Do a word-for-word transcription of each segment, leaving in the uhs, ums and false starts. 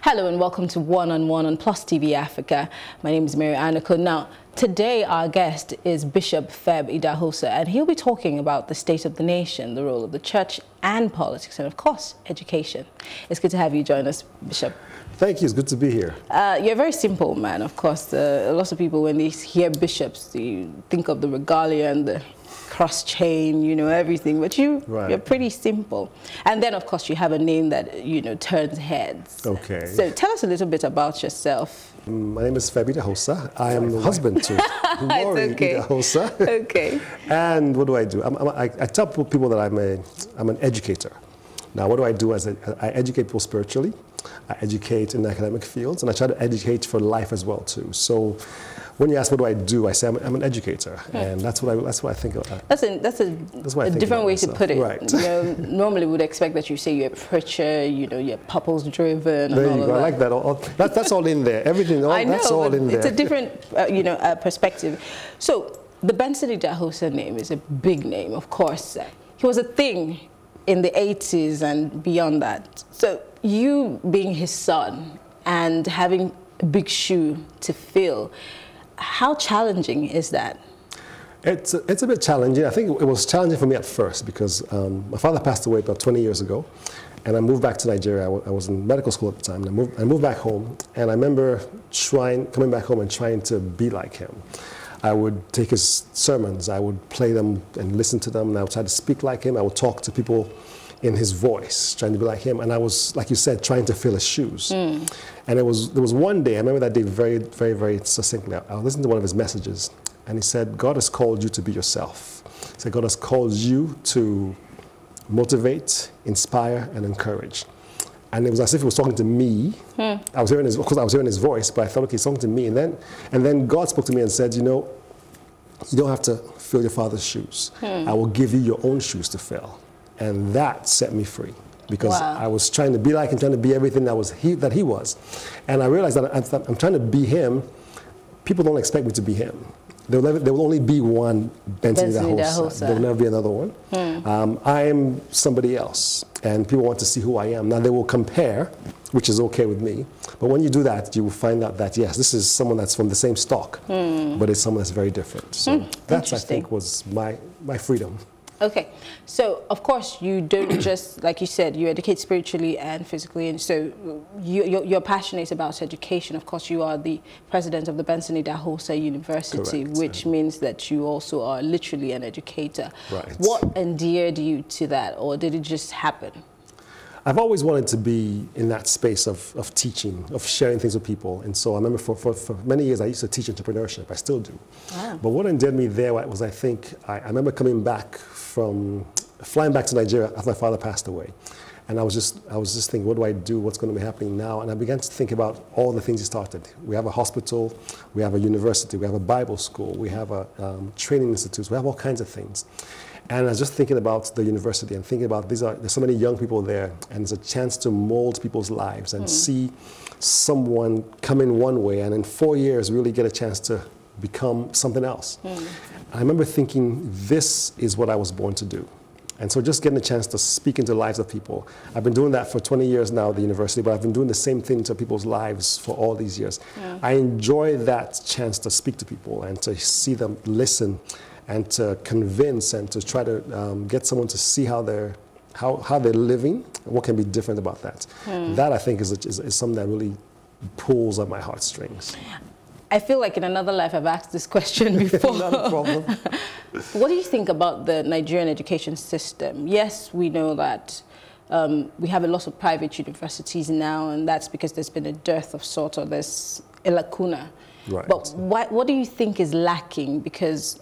Hello and welcome to One on One on Plus T V Africa. My name is Mary Aniko. Now, today our guest is Bishop Feb Idahosa, and he'll be talking about the state of the nation, the role of the church and politics, and of course, education. It's good to have you join us, Bishop. Thank you. It's good to be here. Uh, you're a very simple man, of course. Uh, a lot of people, when they hear bishops, they think of the regalia and the cross chain, you know, everything. But you, right. you're pretty simple. And then, of course, you have a name that, you know, turns heads. Okay. So tell us a little bit about yourself. My name is Feb Idahosa. I am the husband to Lori okay. Idahosa. Okay. And what do I do? I'm, I'm, I, I tell people that I'm, a, I'm an educator. Now, what do I do? As a, I educate people spiritually. I educate in the academic fields, and I try to educate for life as well too. So, when you ask what do I do, I say I'm, I'm an educator, hmm. and that's what I that's what I think of. That's a that's a, that's what a different way myself. to put it. Right. You know, normally we would expect that you say you're a preacher, you know, you're purpose driven. There and all you of go. that. I like that. All, that. That's all in there. Everything. All, I know, that's all but in there. It's a different, uh, you know, uh, perspective. So the Benson Idahosa name is a big name, of course. He was a thing in the eighties and beyond that. So you being his son and having a big shoe to fill, how challenging is that? It's a, it's a bit challenging. I think it was challenging for me at first because um, my father passed away about twenty years ago, and I moved back to Nigeria. I, I was in medical school at the time, and I moved, I moved back home, and I remember trying, coming back home and trying to be like him. I would take his sermons, I would play them and listen to them, and I would try to speak like him. I would talk to people in his voice, trying to be like him. And I was, like you said, trying to fill his shoes. Mm. And it was, there was one day, I remember that day very, very, very succinctly. I listened to one of his messages, and he said, God has called you to be yourself. He said, God has called you to motivate, inspire, and encourage. And it was as if he was talking to me. Hmm. I was hearing his, of course, I was hearing his voice, but I thought, okay, he's talking to me. And then, and then God spoke to me and said, you know, you don't have to fill your father's shoes. Hmm. I will give you your own shoes to fill. And that set me free because wow. I was trying to be like him, trying to be everything that was he, that he was. And I realized that I'm, I'm trying to be him. People don't expect me to be him. There will, never, there will only be one Benson Idahosa. There will never be another one. Hmm. Um, I am somebody else, and people want to see who I am. Now, they will compare, which is okay with me. But when you do that, you will find out that, yes, this is someone that's from the same stock, hmm. but it's someone that's very different. So hmm. that, I think, was my, my freedom. Okay, so of course you don't just, like you said, you educate spiritually and physically, and so you, you're, you're passionate about education. Of course, you are the president of the Benson Idahosa University, correct. Which means that you also are literally an educator. Right. What endeared you to that, or did it just happen? I've always wanted to be in that space of, of teaching, of sharing things with people. And so I remember for, for, for many years I used to teach entrepreneurship. I still do. Wow. But what endeared me there was, I think, I, I remember coming back from, flying back to Nigeria after my father passed away. And I was just, I was just thinking, what do I do? What's going to be happening now? And I began to think about all the things he started. We have a hospital, we have a university, we have a Bible school, we have a um, training institute, we have all kinds of things. And I was just thinking about the university and thinking about these are, there's so many young people there, and there's a chance to mold people's lives and mm. see someone come in one way and in four years really get a chance to become something else. Mm. I remember thinking, this is what I was born to do. And so just getting a chance to speak into the lives of people. I've been doing that for twenty years now at the university, but I've been doing the same thing to people's lives for all these years. Yeah. I enjoy that chance to speak to people and to see them listen and to convince and to try to um, get someone to see how they're, how, how they're living, and what can be different about that. Hmm. That, I think, is, is, is something that really pulls at my heartstrings. I feel like in another life I've asked this question before. Not a problem. What do you think about the Nigerian education system? Yes, we know that um, we have a lot of private universities now, and that's because there's been a dearth of sort, or there's a lacuna. Right. But what, what do you think is lacking? Because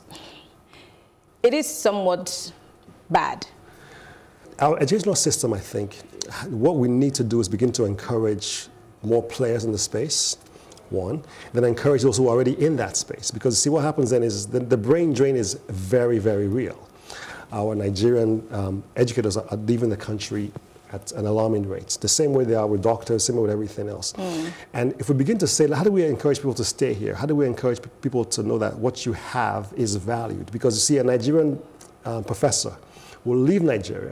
it is somewhat bad. Our educational system, I think, what we need to do is begin to encourage more players in the space, one, then encourage those who are already in that space. Because see, what happens then is the, the brain drain is very, very real. Our Nigerian um, educators are leaving the country at an alarming rate, the same way they are with doctors, same way with everything else. Mm. And if we begin to say, how do we encourage people to stay here? How do we encourage people to know that what you have is valued? Because you see, a Nigerian uh, professor will leave Nigeria,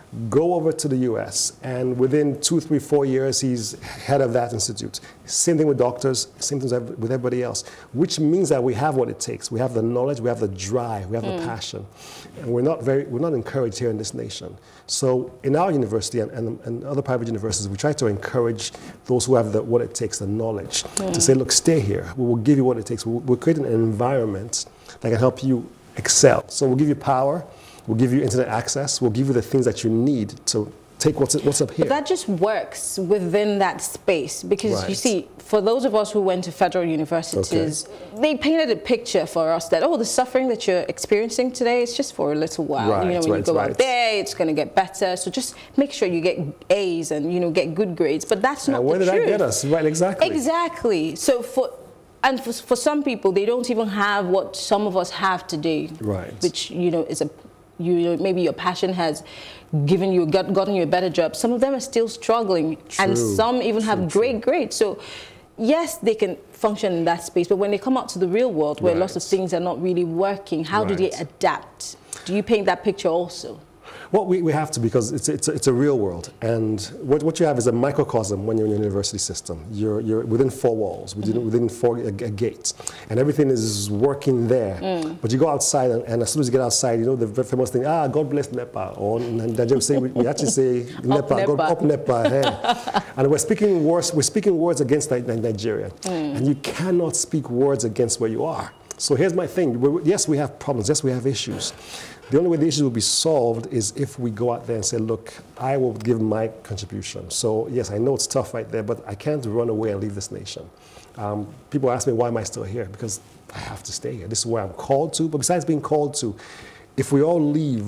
Go over to the U S, and within two, three, four years, he's head of that institute. Same thing with doctors, same thing with everybody else, which means that we have what it takes. We have the knowledge, we have the drive, we have mm. the passion, and we're not very, we're not encouraged here in this nation. So in our university and, and, and other private universities, we try to encourage those who have the, what it takes, the knowledge, mm. to say, look, stay here. We will give you what it takes. We're creating an environment that can help you excel. So we'll give you power. We'll give you internet access. We'll give you the things that you need to take what's, what's up here. But that just works within that space because, right. you see, for those of us who went to federal universities, okay. they painted a picture for us that, oh, the suffering that you're experiencing today is just for a little while. Right, you know, when right, you go right. out there, it's going to get better. So just make sure you get A's and, you know, get good grades. But that's not and where the did truth. that get us? Right, exactly. Exactly. So for... And for, for some people, they don't even have what some of us have today, right. which, you know, is a, you know, maybe your passion has given you, got, gotten you a better job. Some of them are still struggling, true, and some even true, have great true. grades. So, yes, they can function in that space, but when they come out to the real world, where right. lots of things are not really working, how right. do they adapt? Do you paint that picture also? Well, we, we have to, because it's, it's, a, it's a real world. And what, what you have is a microcosm when you're in a university system. You're, you're within four walls, within, mm-hmm. within four a, a gates, and everything is working there. Mm. But you go outside, and, and as soon as you get outside, you know the famous thing, ah, God bless Nepa. Or in Nigeria, say, we, we actually say, Nepa, Nepa. God up Nepa. Hey. And we're speaking words, we're speaking words against Nigeria. Mm. And you cannot speak words against where you are. So here's my thing. We're, yes, we have problems. Yes, we have issues. The only way the issue will be solved is if we go out there and say, look, I will give my contribution. So yes, I know it's tough right there, but I can't run away and leave this nation. Um, people ask me, why am I still here? Because I have to stay here. This is where I'm called to. But besides being called to, if we all leave,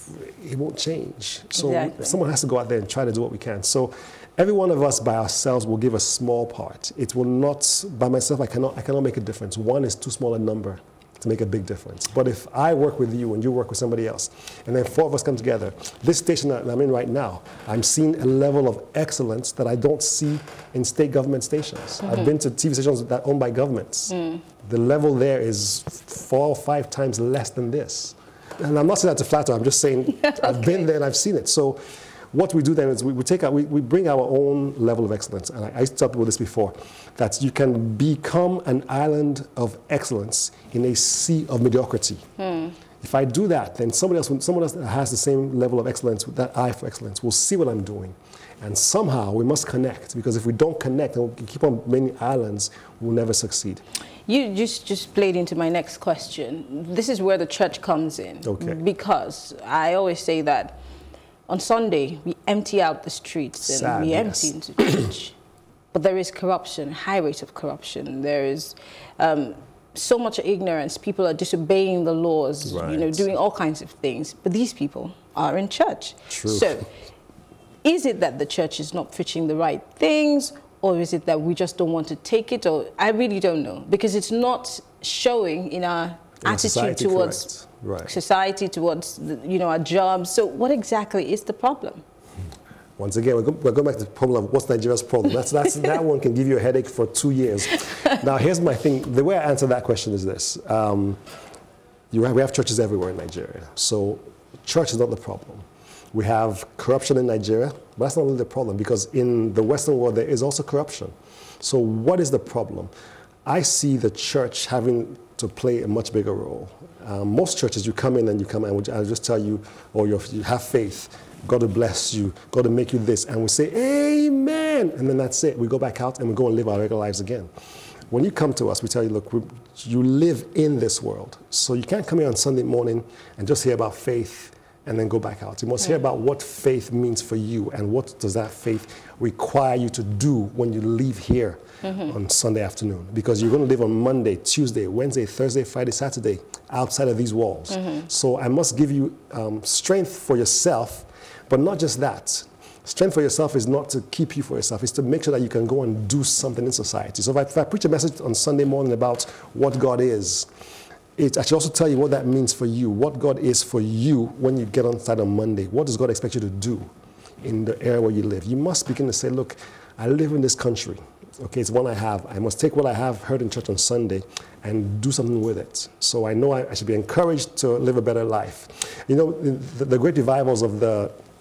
it won't change. So exactly. someone has to go out there and try to do what we can. So every one of us by ourselves will give a small part. It will not, by myself, I cannot, I cannot make a difference. One is too small a number to make a big difference. But if I work with you and you work with somebody else, and then four of us come together, this station that I'm in right now, I'm seeing a level of excellence that I don't see in state government stations. Mm-hmm. I've been to T V stations that are owned by governments. Mm. The level there is four or five times less than this. And I'm not saying that to flatter, I'm just saying okay. I've been there and I've seen it. So what we do then is we, we take our, we, we bring our own level of excellence. And I, I used to talk about this before, that you can become an island of excellence in a sea of mediocrity. Hmm. If I do that, then somebody else, someone else that has the same level of excellence, that eye for excellence, will see what I'm doing. And somehow we must connect, because if we don't connect and we keep on many islands, we'll never succeed. You just, just played into my next question. This is where the church comes in. Okay. Because I always say that on Sunday, we empty out the streets and Sad, we empty yes. into church. But there is corruption, high rate of corruption. There is um, so much ignorance. People are disobeying the laws, right. you know, doing all kinds of things. But these people are in church. True. So is it that the church is not preaching the right things, or is it that we just don't want to take it? Or I really don't know, because it's not showing in our in attitude society, towards right. society, towards the, you know, our jobs. So what exactly is the problem? Once again, we're, go we're going back to the problem of what's Nigeria's problem. That's, that's, that one can give you a headache for two years. Now, here's my thing. The way I answer that question is this. Um, you have, we have churches everywhere in Nigeria. So church is not the problem. We have corruption in Nigeria, but that's not really the problem, because in the Western world, there is also corruption. So what is the problem? I see the church having to play a much bigger role. Um, most churches, you come in and you come in, and I'll just tell you, or you have faith, God will bless you, God will make you this, and we say, amen, and then that's it. We go back out and we go and live our regular lives again. When you come to us, we tell you, look, we, you live in this world. So you can't come here on Sunday morning and just hear about faith and then go back out. You must yeah. hear about what faith means for you, and what does that faith require you to do when you leave here mm-hmm. on Sunday afternoon. Because you're going to live on Monday, Tuesday, Wednesday, Thursday, Friday, Saturday, outside of these walls. Mm-hmm. So I must give you um, strength for yourself, but not just that. Strength for yourself is not to keep you for yourself. It's to make sure that you can go and do something in society. So if I, if I preach a message on Sunday morning about what God is, it, I should also tell you what that means for you, what God is for you when you get on site on Monday. What does God expect you to do in the area where you live? You must begin to say, look, I live in this country. Okay, it's one I have. I must take what I have heard in church on Sunday and do something with it. So I know I, I should be encouraged to live a better life. You know, the, the great revivals of the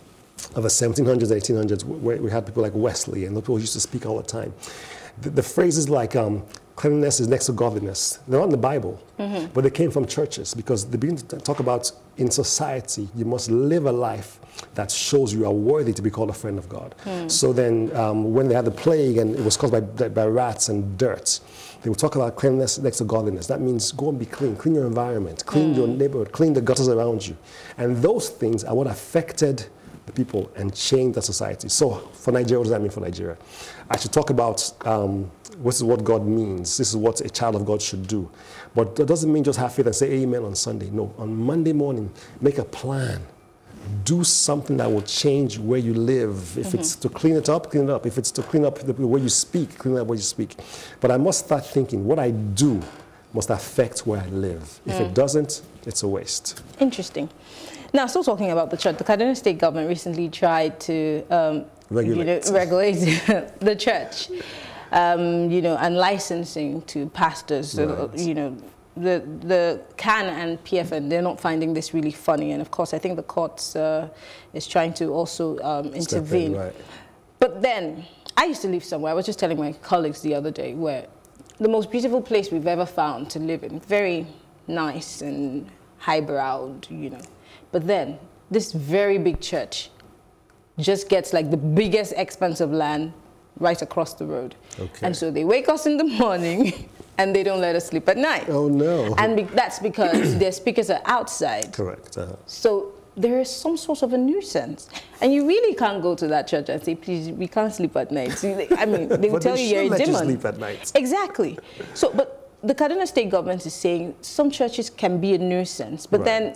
of the seventeen hundreds, eighteen hundreds, where we had people like Wesley, and those people used to speak all the time. The, the phrases like um, cleanliness is next to godliness, they're not in the Bible, mm-hmm. but they came from churches because they begin to talk about in society, you must live a life that shows you are worthy to be called a friend of God. Mm. So then um, when they had the plague and it was caused by, by rats and dirt, they would talk about cleanliness next to godliness. That means go and be clean, clean your environment, clean mm. your neighborhood, clean the gutters around you. And those things are what affected the people and changed the society. So for Nigeria, what does that mean for Nigeria? I should talk about um, this is what God means. This is what a child of God should do. But that doesn't mean just have faith and say amen on Sunday. No, on Monday morning, make a plan. Do something that will change where you live. If mm-hmm. it's to clean it up, clean it up. If it's to clean up the way you speak, clean up where you speak. But I must start thinking what I do must affect where I live. Mm. If it doesn't, it's a waste. Interesting. Now, still talking about the church, the Kaduna State government recently tried to um, regulate, you know, regulate the church, um, you know, and licensing to pastors, right. so, you know, The, the C A N and P F N, they're not finding this really funny. And of course, I think the courts uh, is trying to also um, intervene. In, right. But then, I used to live somewhere, I was just telling my colleagues the other day, where the most beautiful place we've ever found to live in, very nice and highbrowed, you know. But then, this very big church just gets like the biggest expanse of land right across the road. Okay. And so they wake us in the morning, and they don't let us sleep at night. Oh, no. And be that's because their speakers are outside. Correct. Uh-huh. So there is some sort of a nuisance. And you really can't go to that church and say, please, we can't sleep at night. I mean, they will tell they you you're a let demon. You sleep at night. Exactly. So, but the Kaduna State government is saying some churches can be a nuisance, but right. then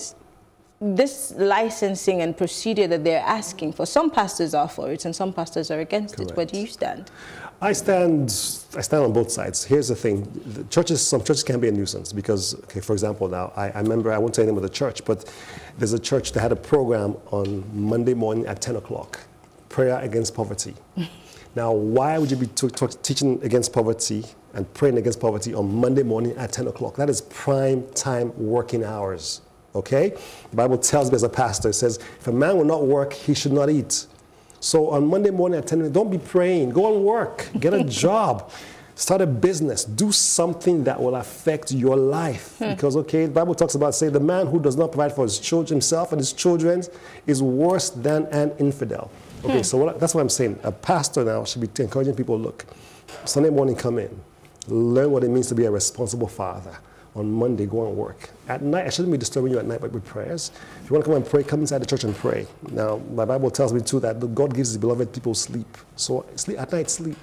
this licensing and procedure that they're asking for, some pastors are for it and some pastors are against Correct. It. Where do you stand? I stand, I stand on both sides. Here's the thing, the churches, some churches can be a nuisance because, okay, for example, now, I, I remember, I won't say the name of the church, but there's a church that had a program on Monday morning at ten o'clock, prayer against poverty. Now, why would you be teaching against poverty and praying against poverty on Monday morning at ten o'clock? That is prime time working hours, okay? The Bible tells me as a pastor, it says, if a man will not work, he should not eat. So on Monday morning at ten, don't be praying. Go and work. Get a job. Start a business. Do something that will affect your life. Hmm. Because, okay, the Bible talks about, say, the man who does not provide for his children, himself and his children is worse than an infidel. Okay, hmm. so what, that's what I'm saying. A pastor now should be encouraging people, look, Sunday morning come in. Learn what it means to be a responsible father. On Monday, go and work. At night, I shouldn't be disturbing you at night with prayers. If you want to come and pray, come inside the church and pray. Now, my Bible tells me too that God gives his beloved people sleep. So sleep, at night, sleep.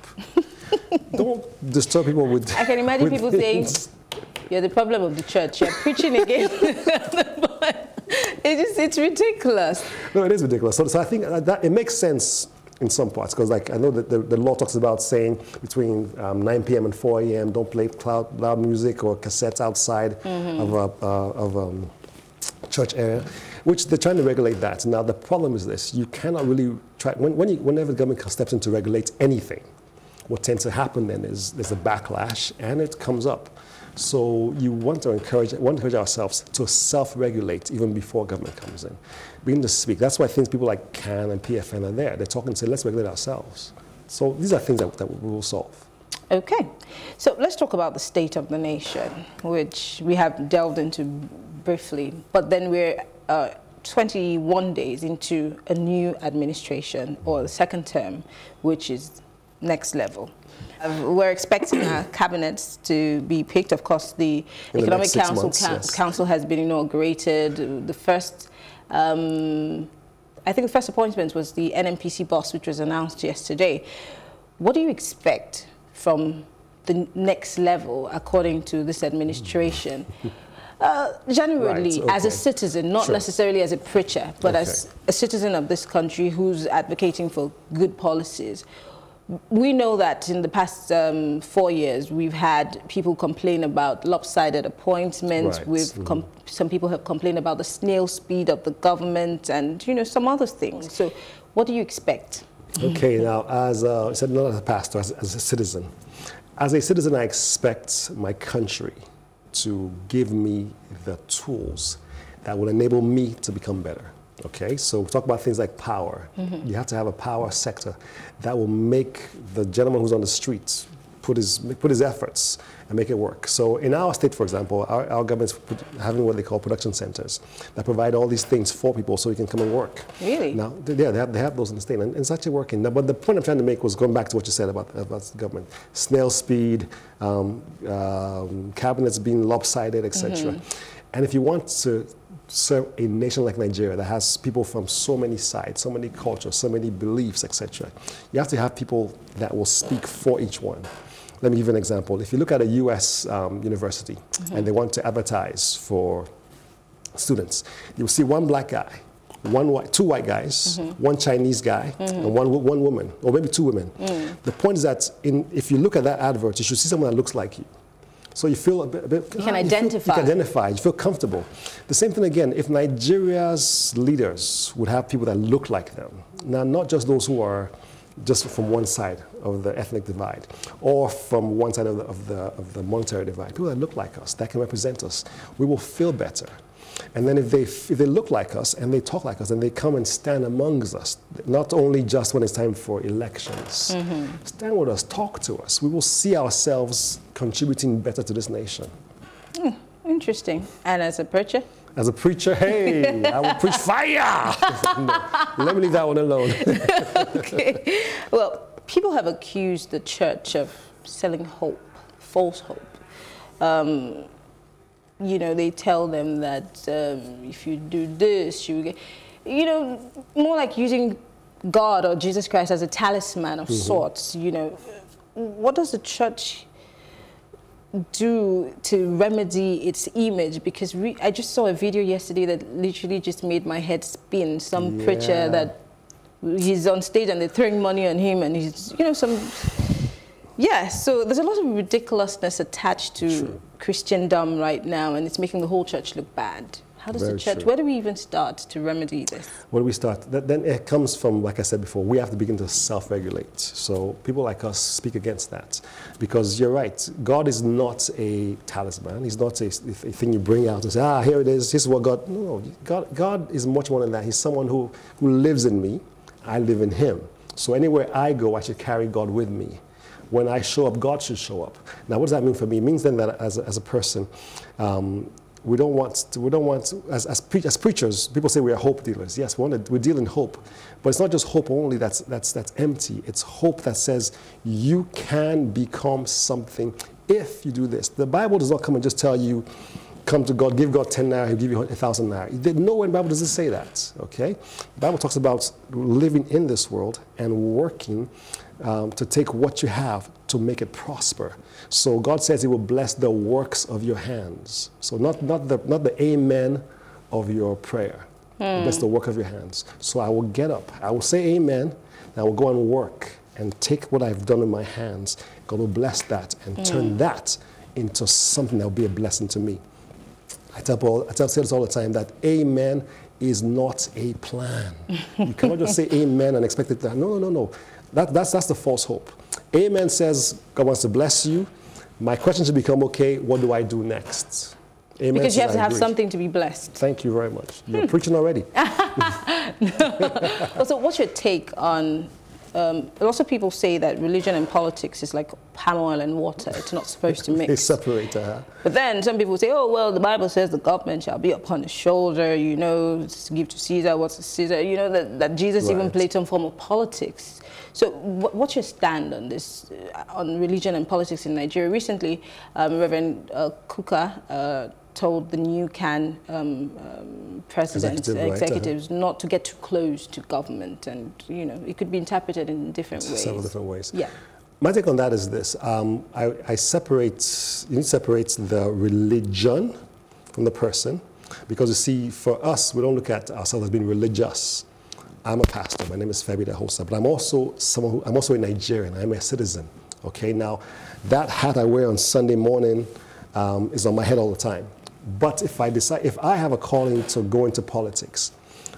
Don't disturb people with I can imagine people things. saying, you're the problem of the church. You're preaching again. It is, it's ridiculous. No, it is ridiculous. So, so I think that it makes sense in some parts, because like I know that the, the law talks about saying between um, nine p m and four a m don't play cloud, loud music or cassettes outside mm-hmm. of a uh, of um, church area, which they're trying to regulate that. Now the problem is this: you cannot really try when, when you, whenever the government steps in to regulate anything, what tends to happen then is there's a backlash and it comes up. So you want to encourage, want to encourage ourselves to self-regulate even before government comes in. Begin to speak. That's why things people like C A N and P F N are there. They're talking and say, let's regulate ourselves. So these are things that, that we will solve. Okay. So let's talk about the state of the nation, which we have delved into briefly. But then we're uh, twenty-one days into a new administration, or the second term, which is next level. Uh, we're expecting our cabinets to be picked. Of course, the In Economic the Council, months, yes. Council has been inaugurated. The first, um, I think the first appointment was the N M P C boss, which was announced yesterday. What do you expect from the next level, according to this administration? Uh, generally, right, okay. as a citizen, not sure. necessarily as a preacher, but okay. as a citizen of this country who's advocating for good policies. We know that in the past um, four years, we've had people complain about lopsided appointments. Right. We've mm. some people have complained about the snail speed of the government and, you know, some other things. So what do you expect? Okay, now, as uh, I said, not as a pastor, as, as a citizen. As a citizen, I expect my country to give me the tools that will enable me to become better. Okay, so we talk about things like power. Mm-hmm. You have to have a power sector that will make the gentleman who's on the streets put his put his efforts and make it work. So in our state, for example, our, our government's having what they call production centers that provide all these things for people so you can come and work. Really? Now, they- yeah, they have, they have those in the state, and it's actually working. Now, but the point I'm trying to make was going back to what you said about, about the government. Snail speed, um, um, cabinets being lopsided, et cetera. Mm-hmm. And if you want to serve a nation like Nigeria that has people from so many sides, so many cultures, so many beliefs, et cetera, you have to have people that will speak for each one. Let me give you an example. If you look at a U S um, university mm-hmm. and they want to advertise for students, you'll see one black guy, one white, two white guys, mm-hmm. one Chinese guy, mm-hmm. and one, one woman, or maybe two women. Mm. The point is that in, if you look at that advert, you should see someone that looks like you. So you feel a bit, a bit you can ah, identify. You, feel, you can identify, you feel comfortable. The same thing again, if Nigeria's leaders would have people that look like them, now not just those who are just from one side of the ethnic divide, or from one side of the, of the, of the monetary divide, people that look like us, that can represent us, we will feel better. And then if they, if they look like us and they talk like us and they come and stand amongst us, not only just when it's time for elections, mm-hmm. stand with us, talk to us, we will see ourselves contributing better to this nation. Mm, interesting. And as a preacher? As a preacher, hey, I will preach fire. No, let me leave that one alone. Okay. Well, people have accused the church of selling hope, false hope. Um, you know, they tell them that um, if you do this, you get, you know, more like using God or Jesus Christ as a talisman of mm-hmm. sorts. You know, what does the church do to remedy its image? Because re I just saw a video yesterday that literally just made my head spin. Some yeah. preacher that he's on stage and they're throwing money on him, and he's, you know, some. Yeah, so there's a lot of ridiculousness attached to True. Christendom right now, and it's making the whole church look bad. How does Very the church, true. Where do we even start to remedy this? Where do we start? That, then it comes from, like I said before, we have to begin to self-regulate. So people like us speak against that. Because you're right, God is not a talisman. He's not a, a thing you bring out and say, ah, here it is, this is what God, no, God, God is much more than that. He's someone who, who lives in me, I live in him. So anywhere I go, I should carry God with me. When I show up, God should show up. Now, what does that mean for me? It means then that as a, as a person, um, we don't want, to, we don't want to, as, as, pre as preachers, people say we are hope dealers. Yes, we, want to, we deal in hope. But it's not just hope only that's, that's, that's empty. It's hope that says you can become something if you do this. The Bible does not come and just tell you, come to God, give God ten naira, he'll give you a thousand naira. Nowhere in the Bible does it say that, okay? The Bible talks about living in this world and working um, to take what you have to make it prosper. So God says he will bless the works of your hands. So not, not, the, not the amen of your prayer. Mm. Bless the work of your hands. So I will get up, I will say amen, and I will go and work and take what I've done in my hands. God will bless that and mm. turn that into something that will be a blessing to me. I tell, Paul, I tell this all the time, that amen is not a plan. You cannot just say amen and expect it to happen. No, no, no, no. That, that's, that's the false hope. Amen says God wants to bless you. My question should become, okay, what do I do next? Amen. Because you have to I have agree. something to be blessed. Thank you very much. You're hmm. preaching already. So what's your take on, um, lots of people say that religion and politics is like palm oil and water. It's not supposed to mix. They separate. Uh-huh. But then some people say, oh, well, the Bible says the government shall be upon the shoulder, you know, give to Caesar what's to Caesar. You know, that, that Jesus right. even played some form of politics. So what's your stand on this, uh, on religion and politics in Nigeria? Recently, um, Reverend uh, Kuka uh, told the new CAN um, um, president, Executive, executives right, uh-huh. not to get too close to government, and, you know, it could be interpreted in different ways. Several different ways. Yeah. My take on that is this. Um, I, I separate, you need to separate the religion from the person, because you see, for us, we don't look at ourselves as being religious. I'm a pastor. My name is Femi Dahosa, but I'm also someone who, I'm also a Nigerian. I'm a citizen. Okay, now that hat I wear on Sunday morning um, is on my head all the time. But if I decide, if I have a calling to go into politics,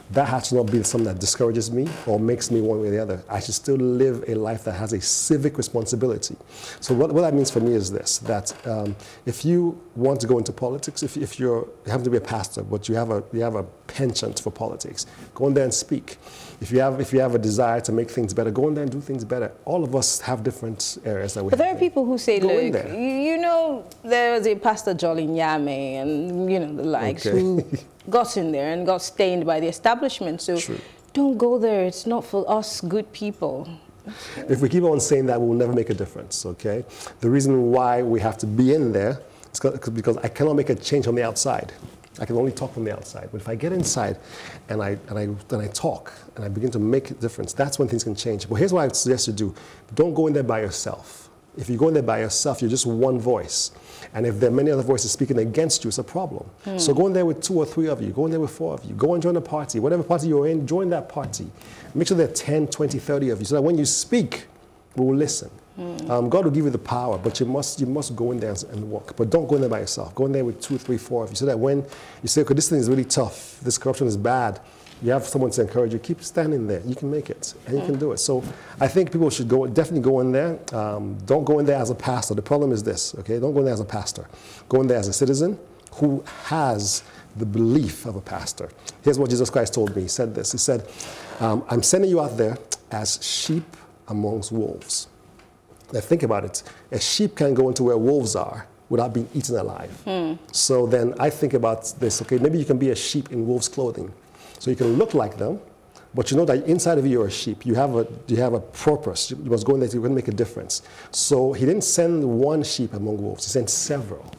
that has to not be something that discourages me or makes me one way or the other. I should still live a life that has a civic responsibility. So what, what that means for me is this, that um, if you want to go into politics, if, if you're, you happen to be a pastor, but you have a, you have a penchant for politics, go in there and speak. If you, have, if you have a desire to make things better, go in there and do things better. All of us have different areas that we But have there are people who say, go look, you know, there was a Pastor Jolly Nyame and, you know, the likes okay. who got in there and got stained by the establishment. So True. don't go there. It's not for us good people. If we keep on saying that, we will never make a difference, okay? The reason why we have to be in there is because I cannot make a change on the outside. I can only talk from the outside. But if I get inside and I, and I, and I talk and I begin to make a difference, that's when things can change. But here's what I would suggest you do. Don't go in there by yourself. If you go in there by yourself, you're just one voice. And if there are many other voices speaking against you, it's a problem. Mm. So go in there with two or three of you. Go in there with four of you. Go and join a party. Whatever party you're in, join that party. Make sure there are ten, twenty, thirty of you so that when you speak, we will listen. Mm. Um, God will give you the power, but you must, you must go in there and, and walk. But don't go in there by yourself. Go in there with two, three, four of you so that when you say, okay, this thing is really tough, this corruption is bad, you have someone to encourage you, keep standing there. You can make it, and you mm. can do it. So I think people should go, definitely go in there. Um, don't go in there as a pastor. The problem is this, okay? Don't go in there as a pastor. Go in there as a citizen who has the belief of a pastor. Here's what Jesus Christ told me. He said this. He said, um, I'm sending you out there as sheep amongst wolves. Now think about it. A sheep can't go into where wolves are without being eaten alive. Mm. So then I think about this, okay, maybe you can be a sheep in wolves' clothing. So you can look like them, but you know that inside of you you're a sheep. You have a, you have a purpose. You must go in there, you're going to make a difference. So he didn't send one sheep among wolves. He sent several.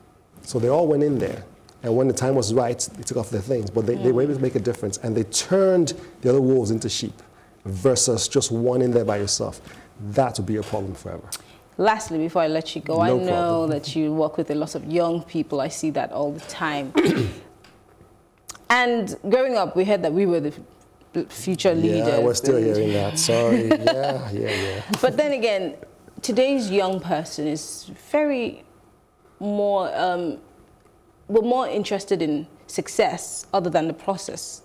So they all went in there. And when the time was right, they took off their things. But they, mm. they were able to make a difference. And they turned the other wolves into sheep versus just one in there by yourself. That would be a problem forever. Lastly, before I let you go, No I know problem. that you work with a lot of young people. I see that all the time. And growing up, we heard that we were the future leaders. Yeah, we're still hearing that. Sorry. Yeah, yeah, yeah. But then again, today's young person is very more, um, we're more interested in success other than the process.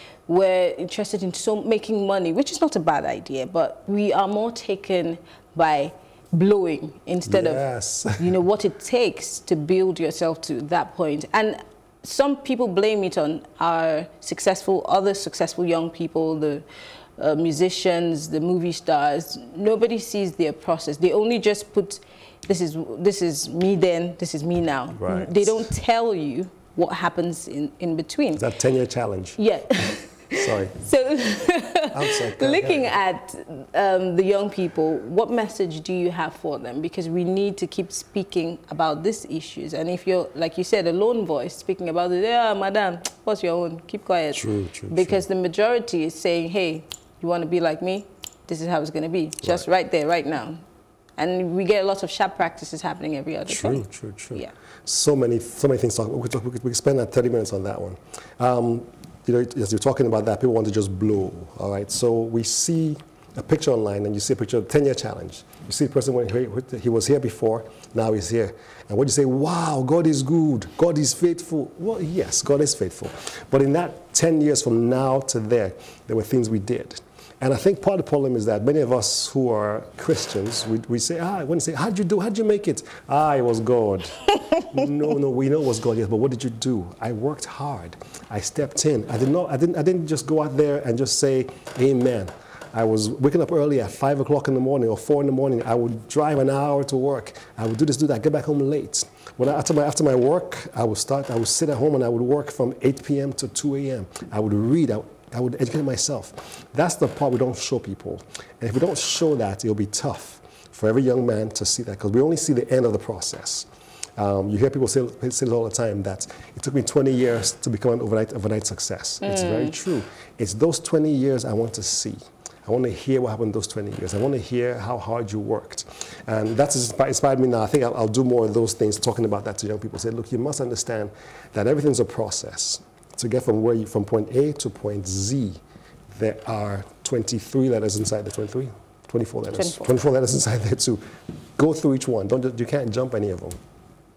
We're interested in so making money, which is not a bad idea, but we are more taken by blowing instead yes. of, you know, what it takes to build yourself to that point. And some people blame it on our successful, other successful young people, the uh, musicians, the movie stars. Nobody sees their process. They only just put, this is, this is me then, this is me now. Right. They don't tell you what happens in, in between. It's that ten-year challenge. Yeah. Sorry. So, sorry. looking at um, the young people, what message do you have for them? Because we need to keep speaking about these issues. And if you're, like you said, a lone voice speaking about it, yeah, madam, what's your own? Keep quiet. True, true, Because true. the majority is saying, hey, you want to be like me? This is how it's going to be. Just right. right there, right now. And we get a lot of sharp practices happening every other True, day. true, true. Yeah. So many, so many things to talk about. We could, talk, we could, we could spend that thirty minutes on that one. Um, you know, as you're talking about that, people want to just blow, all right? So we see a picture online and you see a picture of the ten-year challenge. You see the person, when he, he was here before, now he's here. And what you say, wow, God is good, God is faithful. Well, yes, God is faithful. But in that ten years from now to there, there were things we did. And I think part of the problem is that many of us who are Christians, we, we say, ah, when you say, how'd you do, how'd you make it? Ah, it was God. no, no, we know it was God, yes, but what did you do? I worked hard. I stepped in. I, did not, I, didn't, I didn't just go out there and just say, amen. I was waking up early at five o'clock in the morning or four in the morning. I would drive an hour to work. I would do this, do that, get back home late. When I, after, my, after my work, I would start, I would sit at home and I would work from eight p m to two a m I would read. I, I would educate myself. That's the part we don't show people. And if we don't show that, it'll be tough for every young man to see that, because we only see the end of the process. Um, you hear people say, say it all the time, that it took me twenty years to become an overnight, overnight success. Mm. It's very true. It's those twenty years I want to see. I want to hear what happened those twenty years. I want to hear how hard you worked. And that's inspired me now. I think I'll, I'll do more of those things, talking about that to young people. Say, look, you must understand that everything's a process. To get from where you, from point A to point Z, there are twenty-three letters inside the twenty-three, twenty-four letters, twenty-four. twenty-four letters inside there too. Go through each one. Don't, you can't jump any of them.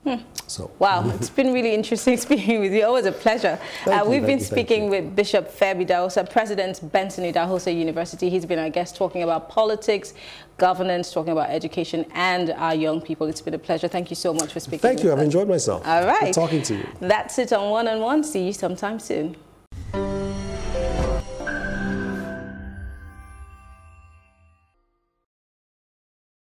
Hmm. So. Wow, it's been really interesting speaking with you. Always a pleasure. Uh, you, we've been you, speaking with Bishop Fairby Idahosa, President Benson Idahosa University. He's been our guest talking about politics, governance, talking about education and our young people. It's been a pleasure. Thank you so much for speaking Thank with you. us. I've enjoyed myself. All right. Good talking to you. That's it on One on One. See you sometime soon.